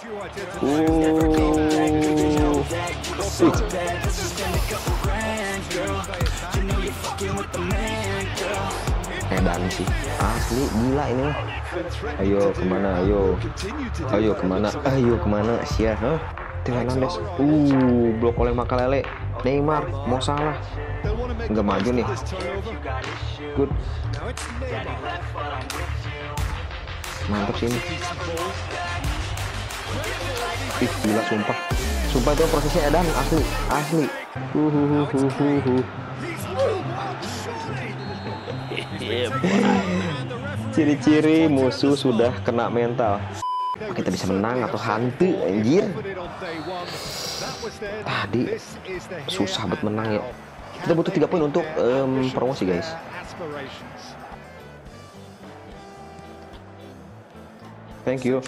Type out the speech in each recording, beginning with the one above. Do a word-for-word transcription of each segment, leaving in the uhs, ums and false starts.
Edan sih, asli gila ini mah. Ayo kemana, ayo, ayo kemana, ayo kemana, sia, huh? Hernandez, uh, blok oleh Makalele, Neymar, mau salah, nggak maju nih, good, mantap sih ini. Ih, gila sumpah, sumpah itu prosesnya Edan, asli, asli, uhuhuhuhuhu. Ciri-ciri musuh sudah kena mental. Kita bisa menang atau hantu, anjir. Tadi susah buat menang ya. Kita butuh tiga poin untuk um, promosi, guys. Thank you.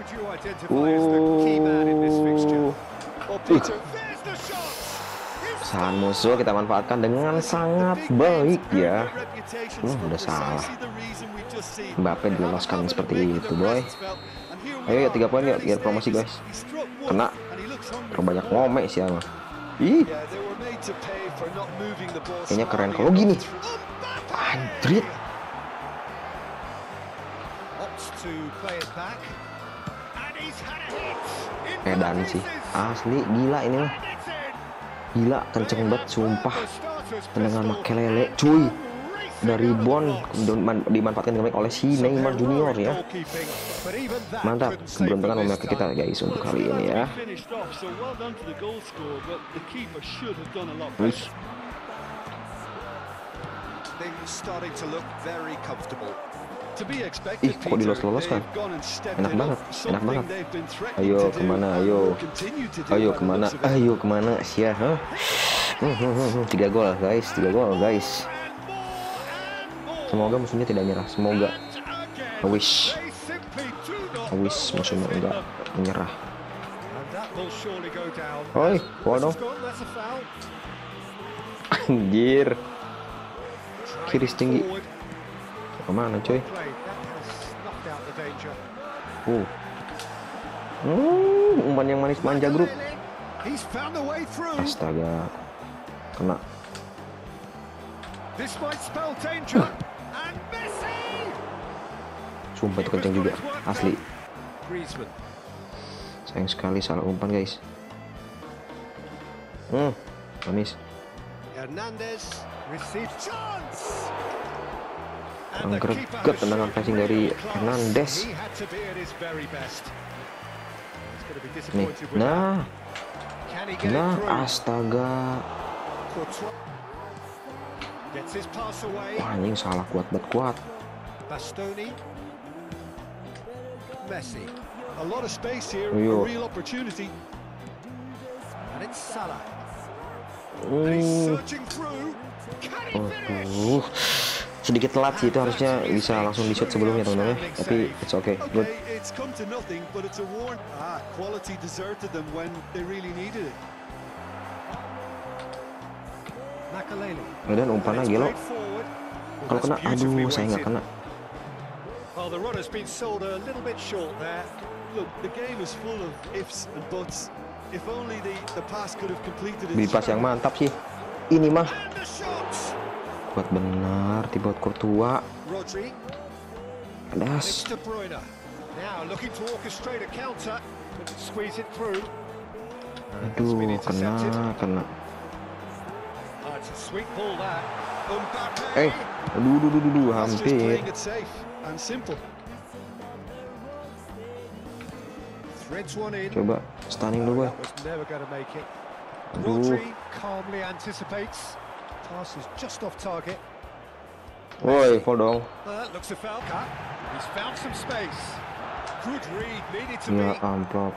Uh. Uh. Kesalahan musuh kita manfaatkan dengan sangat baik ya. Hmm, udah salah. Mbappe diloloskan seperti itu, boy. Ayo ya tiga poin yuk biar promosi, guys. Kena. Terbanyak ngome sih ama. Ih. Kayaknya keren kalau gini. Anjrit. Edan sih. Asli gila ini mah. Gila kenceng banget sumpah. Tendangan Makelele cuy. Dari Bon dimanfaatkan dengan baik oleh si Neymar Junior ya. Mantap, keberuntungan memiliki kita guys untuk kali ini ya. Uish. Ih, kok dilos-loloskan? Enak banget, enak banget. Ayo kemana, ayo, ayo kemana, ayo kemana, sia, huh? Hmm, hmm, hmm. Tiga gol guys, tiga gol guys. Semoga musuhnya tidak nyerah, semoga. I wish, I wish musuhnya enggak menyerah. Oi, waduh. Anjir. Kiri tinggi. Kemana coy? Uh. Hmm, umpan yang manis manja grup. Astaga. Kena. Uh. Sumpah itu kenceng juga, asli. Sayang sekali salah umpan guys. Hmm, manis. Yang greget tendangan passing dari Hernandez. Nih, nah, nah, astaga. Wah, ini salah kuat banget kuat. Messi, a lot of space here, a real opportunity, and it's Salah. And he's searching through. Oh, sedikit telat sih, itu harusnya bisa langsung di shoot sebelumnya teman-teman, tapi it's okay, good. It's come to nothing, but it's a warn. Ah, quality deserted them when they really needed it. Dan umpannya gelo. Kalau kena, aduh, saya nggak kena. Well, the run has been sold a little bit short there. Look, the game is full of ifs and buts. If only the the pass could have completed it. Beli pas yang mantap sih. Ini mah. Buat benar, tiba Courtois. Rodri. Das. Now looking to orchestrate a counter, but squeeze it through. Aduh, kena, kena. Oh, it's a sweet ball that. Eh, aduh, aduh, aduh, aduh, hampir. And simple. Threads one in. Coba stunning dulu, boy. Never going to make it. Aduh. Rodri calmly anticipates. Pass is just off target. Woi, foul dong. Uh, looks a foul. He's found some space. Good read, needed to be. Ya ampun.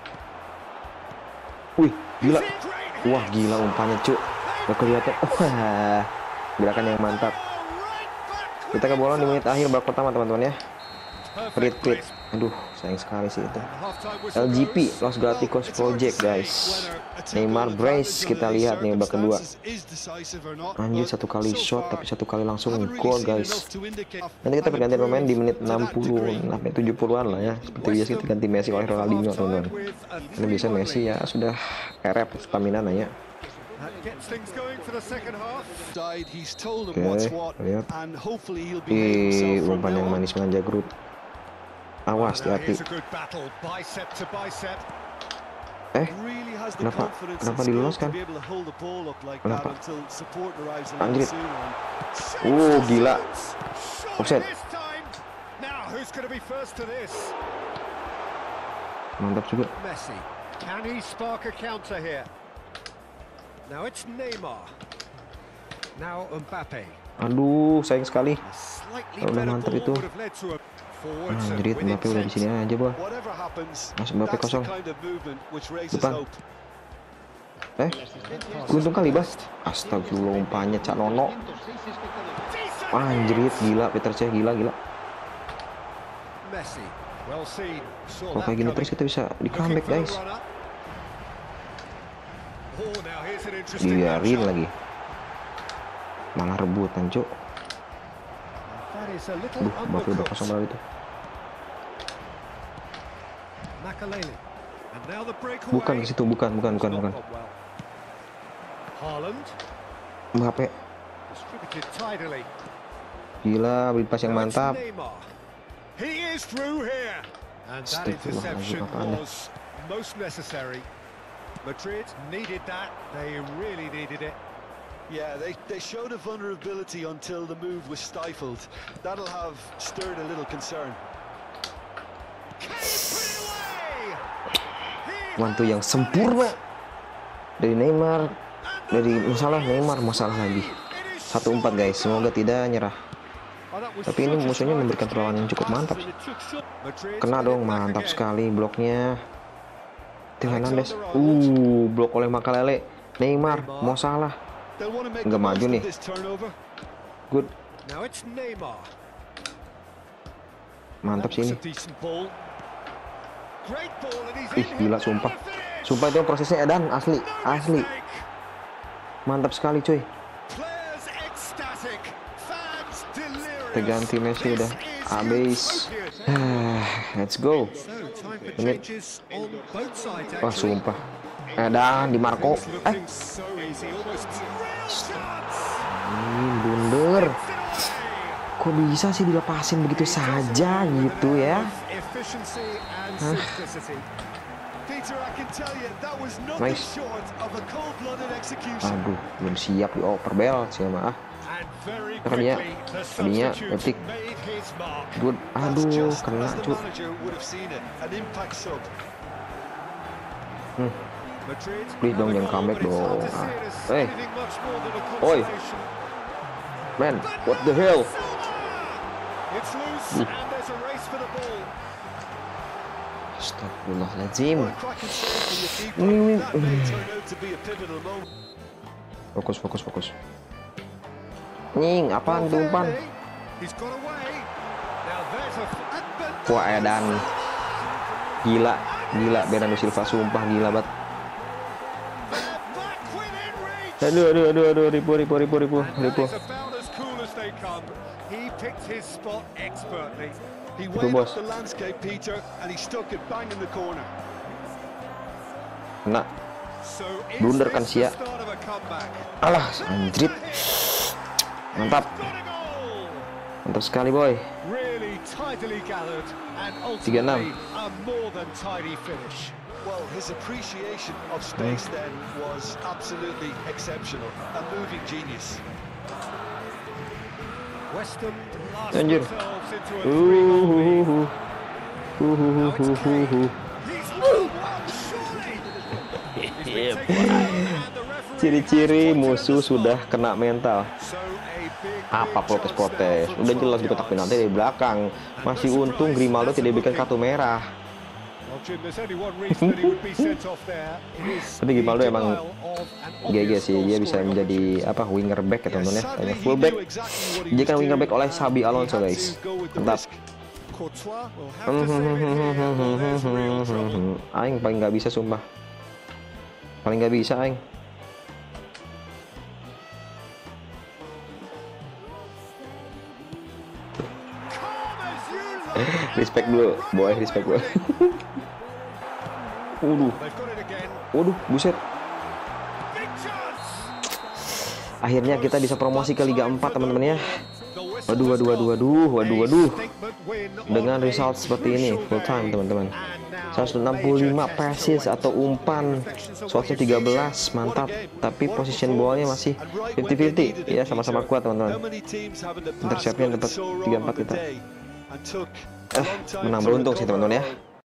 Wih, gila. Wah, gila umpannya, cuk. Gak kelihatan. Wah, gerakan yang mantap. Kita kebobolan di menit akhir babak pertama teman-teman ya. Retweet Aduh, sayang sekali sih itu. L G P, Los Galacticos Project guys. Neymar brace, kita lihat nih babak kedua. Anjir, satu kali shot tapi satu kali langsung gol guys. Nanti kita pergantian pemain di menit enam puluh sampai tujuh puluhan lah ya. Seperti biasa kita ganti Messi oleh Ronaldinho teman-teman. Karena biasa Messi ya sudah keret stamina nanya. Oke, lihat. Ih, umpan yang manis manja Groot. Awas, hati-hati. Eh, kenapa? Kenapa diloloskan? Kenapa? Anjir. Uh, gila. Offset. Mantap juga. Aduh, sayang sekali. Kalau udah mantap itu. Anjir, Mbappe udah di sini aja, boy. Mas Mbappe kosong. Depan. Eh, untung kali, Bas. Astagfirullah, umpannya Cak Nono. Anjir, gila, Peter Cech gila, gila. Kalau kayak gini terus kita bisa di comeback, guys. Biarin lagi. Malah rebutan, Cuk. Duh, Mbappe udah kosong banget itu. Bukan ke situ, bukan, bukan, bukan, bukan. Mbappe. Gila, beri pas yang mantap. Astagfirullahaladzim, apaan ya? Madrid needed that. They really needed it. Yeah, they, they showed a vulnerability until the move was stifled. That'll have stirred a little concern. Mantu yang sempurna dari Neymar, dari masalah Neymar, masalah lagi. satu empat guys, semoga tidak nyerah. Tapi ini musuhnya memberikan perlawanan yang cukup mantap. Kena dong, mantap sekali bloknya. Theo Hernandez, uh, blok oleh Makalele. Neymar, mau salah. Nggak maju nih. Good. Mantap sih ini. Ih, gila sumpah. Sumpah itu prosesnya edan, asli, asli. Mantap sekali cuy. Kita ganti Messi udah habis. Let's go. Menit. Wah, sumpah. Edan di Marco. Eh. Ini blunder. Kok bisa sih dilepasin begitu saja gitu ya? Hah? Nice. Aduh, belum siap di over bell sih mah. Tadinya, tadinya epic. Good. Aduh, kena cut. Hmm. Please dong, jangan comeback dong. Ah. Hey, oi, man, what the hell? Uh. Astagfirullahaladzim. Ini, fokus, fokus, fokus. Nying, apaan tuh umpan? Wah, edan. Gila, gila, Bernardo Silva sumpah gila banget. Aduh, aduh, aduh, aduh, ribu, ribu, ribu, ribu, ribu. Itu bos. Kena. Blunder kan sia. Alah, anjrit. Mantap. Mantap sekali boy. tiga enam. Well, his appreciation of space then was absolutely exceptional. A moving genius. Weston lost themselves into a three-goal lead. Now it's Kane. He's on one, surely. Ciri-ciri musuh sudah kena mental. Apa protes-protes? Udah jelas di kotak penalti dari belakang. Masih untung Grimaldo tidak diberikan kartu merah. Tapi Grimaldo emang G G sih, dia bisa menjadi apa winger back ya teman-teman ya, hanya full back. Dia kan winger back oleh Xabi Alonso guys. Mantap. Courtois will have to save it here. Well, there's real trouble. Aing paling nggak bisa sumpah. Paling nggak bisa Aing. Respect dulu, boy, respect boy. Waduh, They've got it again. waduh, buset. Big chance. Akhirnya kita bisa promosi ke Liga empat teman-teman ya. The whistle Waduh, has waduh, waduh, gone. waduh, waduh, waduh. A statement win Dengan on a result seperti ini full time crucial teman-teman. day. And now seratus enam puluh lima major passes test atau umpan seratus tiga belas, mantap. Tapi position ballnya masih fifty fifty ya, sama-sama kuat teman-teman. Interceptnya dapat tiga empat kita. Eh, menang beruntung sih teman-teman ya.